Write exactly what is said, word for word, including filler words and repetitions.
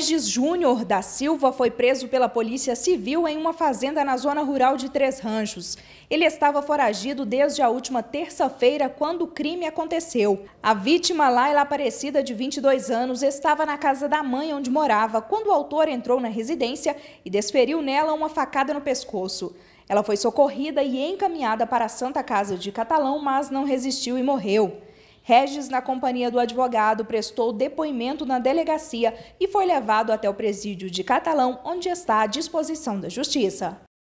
Regis Júnior da Silva foi preso pela Polícia Civil em uma fazenda na zona rural de Três Ranchos. Ele estava foragido desde a última terça-feira, quando o crime aconteceu. A vítima, Laila Aparecida, de vinte e dois anos, estava na casa da mãe onde morava, quando o autor entrou na residência e desferiu nela uma facada no pescoço. Ela foi socorrida e encaminhada para a Santa Casa de Catalão, mas não resistiu e morreu. Regis, na companhia do advogado, prestou depoimento na delegacia e foi levado até o presídio de Catalão, onde está à disposição da Justiça.